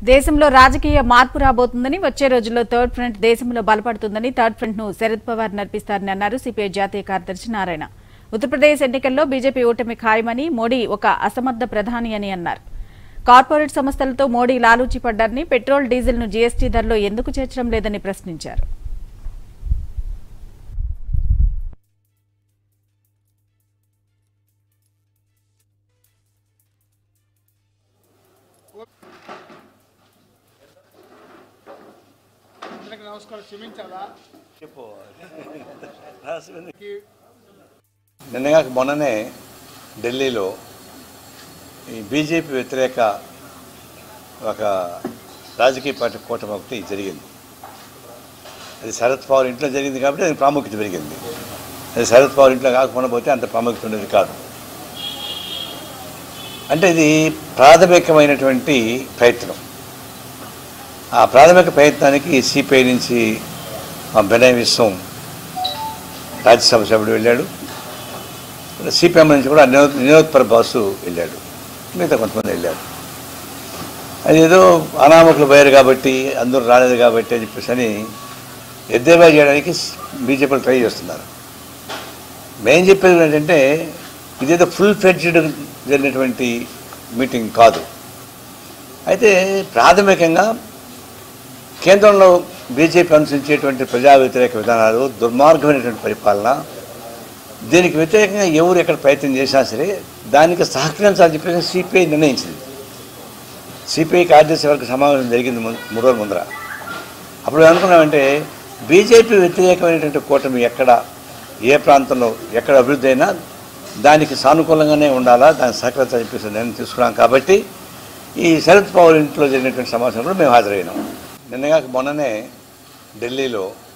దేశంలో రాజకీయ మార్పు రాబోతుందని వచ్చే రోజుల్లో థర్డ్ ఫ్రంట్ దేశంలో బలపడుతుందని థర్డ్ ఫ్రంట్ ను శరద్ పవార్ నడిపిస్తారని అన్నారు సిపిఐ జాతీయ కార్యదర్శి నారాయణ. ఉత్తరప్రదేశ్ ఎన్నికల్లో బీజేపీ ఓటమి ఖాయమని, మోడీ ఒక అసమర్థ ప్రధాని అని అన్నారు. కార్పొరేట్ సంస్థలతో మోడీ లాలూచి పడ్డారని, పెట్రోల్ డీజిల్ ను జీఎస్టీ ధరలో ఎందుకు చేర్చడం లేదని ప్రశ్నించారు. నిన్నగా మొన్ననే ఢిల్లీలో ఈ బీజేపీ వ్యతిరేక ఒక రాజకీయ పార్టీ కూటమి ఒకటి జరిగింది. అది శరద్ పవార్ ఇంట్లో జరిగింది కాబట్టి అది ప్రాముఖ్యత పెరిగింది. అది శరద్ పవార్ ఇంట్లో కాకుండా పోతే అంత ప్రాముఖ్యత ఉండేది కాదు. అంటే ఇది ప్రాథమికమైనటువంటి ప్రయత్నం. ఆ ప్రాథమిక ప్రయత్నానికి సిపిఐ నుంచి మా బెనయ్ విశ్వం రాజ్యసభ సభ్యుడు వెళ్ళాడు. సిపిఎం నుంచి కూడా నినోత్పర్ బాసు వెళ్ళాడు. మిగతా కొంతమంది వెళ్ళారు. అది ఏదో అనామకులు పోయారు కాబట్టి, అందరూ రాలేదు కాబట్టి అని చెప్పేసి అని ఎద్దేవా చేయడానికి బీజేపీలు ట్రై చేస్తున్నారు. మేము చెప్పేది ఏంటంటే ఇదేదో ఫుల్ ఫ్లెడ్జ్డ్ జరిగినటువంటి మీటింగ్ కాదు. అయితే ప్రాథమికంగా కేంద్రంలో బీజేపీ అనుసరించేటువంటి ప్రజా వ్యతిరేక విధానాలు, దుర్మార్గమైనటువంటి పరిపాలన, దీనికి వ్యతిరేకంగా ఎవరు ఎక్కడ ప్రయత్నం చేసినా సరే దానికి సహకరించాలని చెప్పేసి సిపిఐ నిర్ణయించింది. సిపిఐ కార్యదర్శి సమావేశం జరిగింది 3 రోజుల ముందర. అప్పుడు ఏమనుకున్నామంటే బీజేపీ వ్యతిరేకమైనటువంటి కూటమి ఎక్కడ, ఏ ప్రాంతంలో ఎక్కడ అభివృద్ధి అయినా దానికి సానుకూలంగానే ఉండాలా, దానికి సహకరించాలని చెప్పేసి నిర్ణయం తీసుకున్నాం. కాబట్టి ఈ శరద్ పవార్ ఇంట్లో జరిగినటువంటి సమావేశంలో మేము హాజరైనాం. నిన్నగా మొన్ననే ఢిల్లీలో